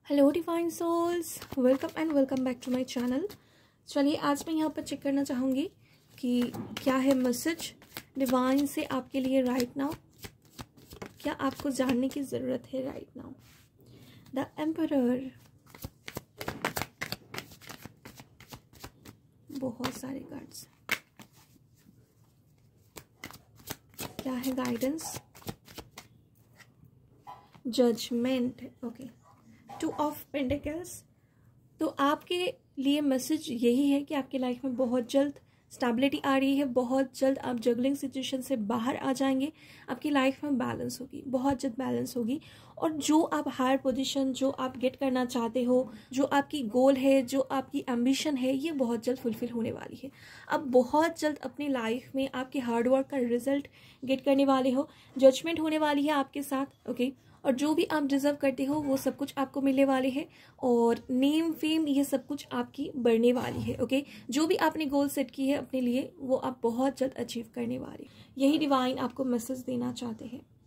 Hello divine souls, welcome back to my channel. चलिए आज मैं यहाँ पर चेक करना चाहूँगी कि क्या है मैसेज डिवाइन से आपके लिए राइट नाउ। क्या आपको जानने की ज़रूरत है राइट नाउ। द एम्परर, बहुत सारे कार्ड्स। क्या है guidance, judgment, okay, 2 of pentacles. तो आपके लिए मैसेज यही है कि आपकी लाइफ में बहुत जल्द स्टेबिलिटी आ रही है, बहुत जल्द आप जगलिंग सिचुएशन से बाहर आ जाएंगे। आपकी लाइफ में बैलेंस होगी, बहुत जल्द बैलेंस होगी। और जो आप हायर पोजीशन जो आप गेट करना चाहते हो, जो आपकी गोल है, जो आपकी एम्बिशन है, ये बहुत जल्द फुलफिल होने वाली है। आप बहुत जल्द अपनी लाइफ में आपके हार्डवर्क का रिजल्ट गेट करने वाले हो। जजमेंट होने वाली है आपके साथ, ओके। और जो भी आप डिजर्व करते हो वो सब कुछ आपको मिलने वाले हैं। और नेम फेम ये सब कुछ आपकी बढ़ने वाली है, ओके। जो भी आपने गोल सेट की है अपने लिए वो आप बहुत जल्द अचीव करने वाले। यही डिवाइन आपको मैसेज देना चाहते हैं।